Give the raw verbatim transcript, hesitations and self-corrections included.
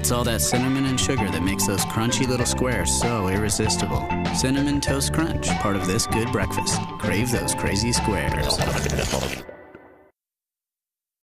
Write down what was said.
It's all that cinnamon and sugar that makes those crunchy little squares so irresistible. Cinnamon Toast Crunch, part of this good breakfast. Crave those crazy squares.